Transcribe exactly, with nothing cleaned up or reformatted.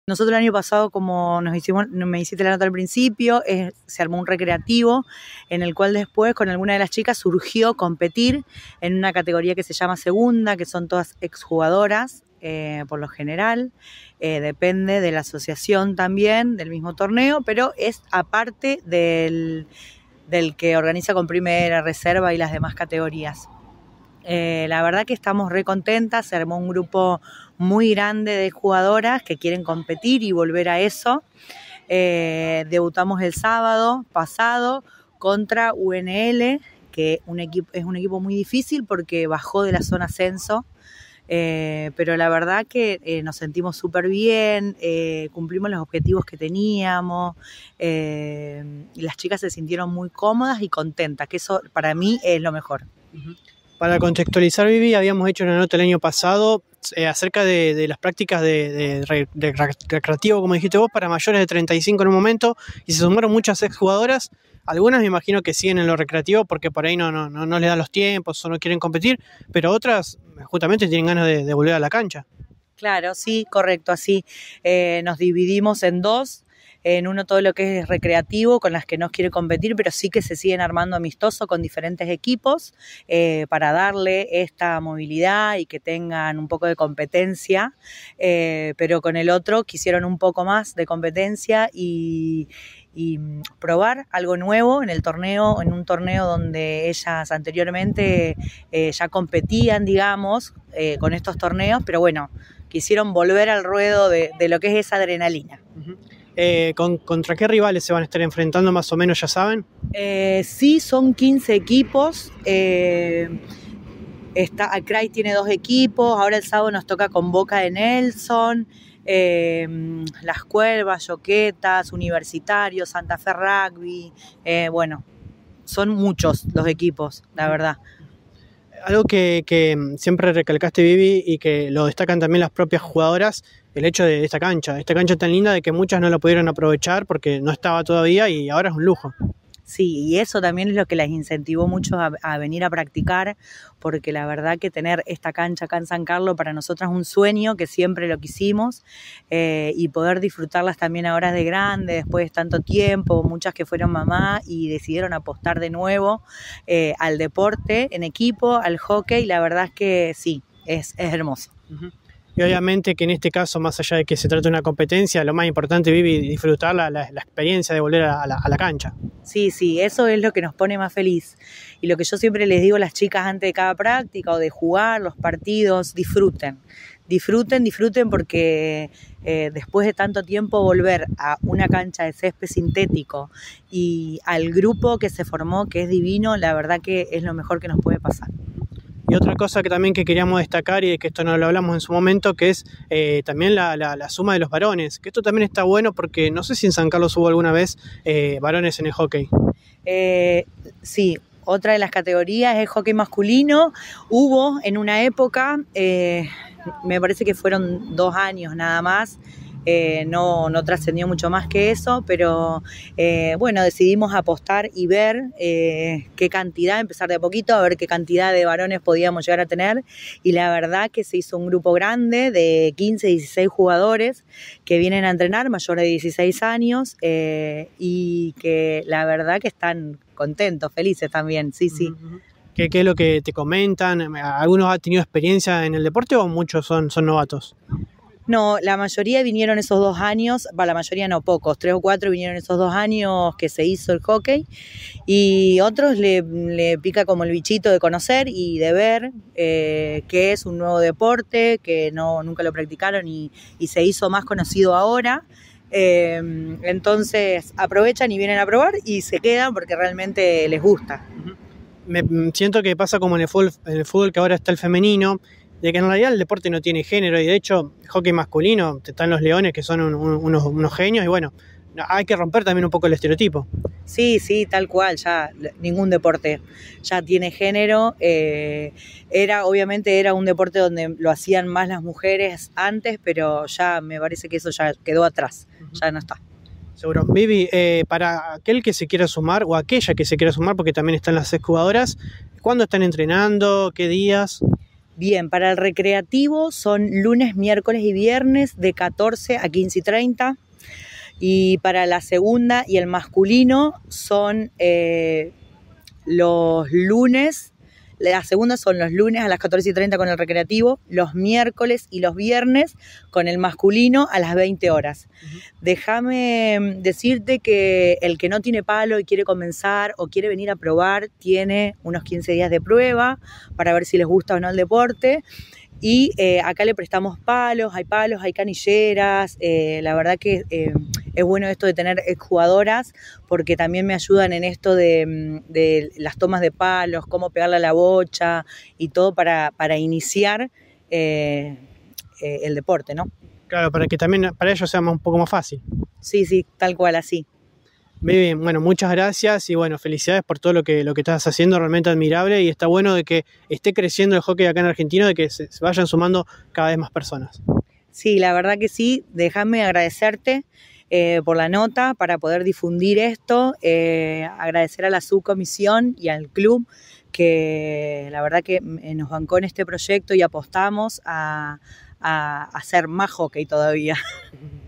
Nosotros el año pasado, como nos hicimos, me hiciste la nota al principio, es, se armó un recreativo en el cual después con alguna de las chicas surgió competir en una categoría que se llama segunda, que son todas exjugadoras eh, por lo general, eh, depende de la asociación también, del mismo torneo, pero es aparte del, del que organiza con primera, reserva y las demás categorías. Eh, la verdad que estamos re contentas, se armó un grupo muy grande de jugadoras que quieren competir y volver a eso. Eh, debutamos el sábado pasado contra U N L, que un equipo, es un equipo muy difícil porque bajó de la zona ascenso, eh, pero la verdad que eh, nos sentimos súper bien, eh, cumplimos los objetivos que teníamos, eh, y las chicas se sintieron muy cómodas y contentas, que eso para mí es lo mejor. Uh-huh. Para contextualizar, Vivi, habíamos hecho una nota el año pasado eh, acerca de, de las prácticas de, de, de recreativo, como dijiste vos, para mayores de treinta y cinco en un momento, y se sumaron muchas exjugadoras. Algunas me imagino que siguen en lo recreativo porque por ahí no, no, no, no les dan los tiempos o no quieren competir, pero otras justamente tienen ganas de, de volver a la cancha. Claro, sí, correcto, así. Eh, nos dividimos en dos. En uno todo lo que es recreativo, con las que no quiere competir, pero sí que se siguen armando amistosos con diferentes equipos eh, para darle esta movilidad y que tengan un poco de competencia, eh, pero con el otro quisieron un poco más de competencia y, y probar algo nuevo en el torneo, en un torneo donde ellas anteriormente eh, ya competían, digamos, eh, con estos torneos, pero bueno, quisieron volver al ruedo de, de lo que es esa adrenalina. Uh-huh. Eh, ¿con, ¿Contra qué rivales se van a estar enfrentando más o menos, ya saben? Eh, sí, son quince equipos. Eh, está, Acray tiene dos equipos. Ahora el sábado nos toca con Boca de Nelson, eh, Las Cuervas, Yoquetas, Universitario, Santa Fe Rugby. Eh, bueno, son muchos los equipos, la verdad. Algo que, que siempre recalcaste, Vivi, y que lo destacan también las propias jugadoras, el hecho de esta cancha, esta cancha tan linda de que muchas no la pudieron aprovechar porque no estaba todavía y ahora es un lujo. Sí, y eso también es lo que las incentivó mucho a, a venir a practicar, porque la verdad que tener esta cancha acá en San Carlos para nosotras es un sueño, que siempre lo quisimos, eh, y poder disfrutarlas también ahora de grande, después de tanto tiempo, muchas que fueron mamá y decidieron apostar de nuevo eh, al deporte en equipo, al hockey, la verdad es que sí, es, es hermoso. Uh-huh. Y obviamente que en este caso, más allá de que se trate de una competencia, lo más importante, Vivi, disfrutar la, la, la experiencia de volver a la, a la cancha. Sí, sí, eso es lo que nos pone más feliz. Y lo que yo siempre les digo a las chicas antes de cada práctica o de jugar los partidos, disfruten. Disfruten, disfruten porque eh, después de tanto tiempo volver a una cancha de césped sintético y al grupo que se formó, que es divino, la verdad que es lo mejor que nos puede pasar. Y otra cosa que también que queríamos destacar, y de que esto no lo hablamos en su momento, que es eh, también la, la, la suma de los varones, que esto también está bueno porque no sé si en San Carlos hubo alguna vez eh, varones en el hockey. Eh, sí, otra de las categorías es hockey masculino. Hubo en una época, eh, me parece que fueron dos años nada más, Eh, no, no trascendió mucho más que eso, pero eh, bueno, decidimos apostar y ver eh, qué cantidad, empezar de a poquito, a ver qué cantidad de varones podíamos llegar a tener, y la verdad que se hizo un grupo grande de quince, dieciséis jugadores que vienen a entrenar, mayores de dieciséis años, eh, y que la verdad que están contentos, felices también, sí, sí. Uh-huh. ¿Qué, ¿Qué es lo que te comentan? ¿Algunos han tenido experiencia en el deporte o muchos son, son novatos? No, la mayoría vinieron esos dos años, va, la mayoría no, pocos, tres o cuatro vinieron esos dos años que se hizo el hockey, y otros le, le pica como el bichito de conocer y de ver eh, que es un nuevo deporte, que no, nunca lo practicaron y, y se hizo más conocido ahora. Eh, entonces aprovechan y vienen a probar y se quedan porque realmente les gusta. Me siento que pasa como en el fútbol, en el fútbol que ahora está el femenino, de que en realidad el deporte no tiene género, y de hecho el hockey masculino, están los Leones que son un, un, unos, unos genios, y bueno, hay que romper también un poco el estereotipo. Sí, sí, tal cual, ya ningún deporte ya tiene género, eh, era, obviamente era un deporte donde lo hacían más las mujeres antes, pero ya me parece que eso ya quedó atrás, uh-huh. Ya no está. Seguro. Vivi, eh, para aquel que se quiera sumar, o aquella que se quiera sumar, porque también están las exjugadoras, ¿cuándo están entrenando? ¿Qué días? Bien, para el recreativo son lunes, miércoles y viernes de catorce a quince y treinta. Y para la segunda y el masculino son eh, los lunes, la segunda son los lunes a las catorce y treinta con el recreativo, los miércoles y los viernes con el masculino a las veinte horas. Uh-huh. Déjame decirte que el que no tiene palo y quiere comenzar o quiere venir a probar, tiene unos quince días de prueba para ver si les gusta o no el deporte. Y eh, acá le prestamos palos, hay palos, hay canilleras, eh, la verdad que eh, es bueno esto de tener exjugadoras porque también me ayudan en esto de, de las tomas de palos, cómo pegarle a la bocha y todo para, para iniciar eh, eh, el deporte, ¿no? Claro, para que también para ellos sea un poco más fácil. Sí, sí, tal cual, así. Muy bien, bueno, muchas gracias y bueno, felicidades por todo lo que, lo que estás haciendo, realmente admirable y está bueno de que esté creciendo el hockey acá en Argentina, de que se, se vayan sumando cada vez más personas. Sí, la verdad que sí, déjame agradecerte eh, por la nota para poder difundir esto, eh, agradecer a la subcomisión y al club que la verdad que nos bancó en este proyecto y apostamos a, a hacer más hockey todavía.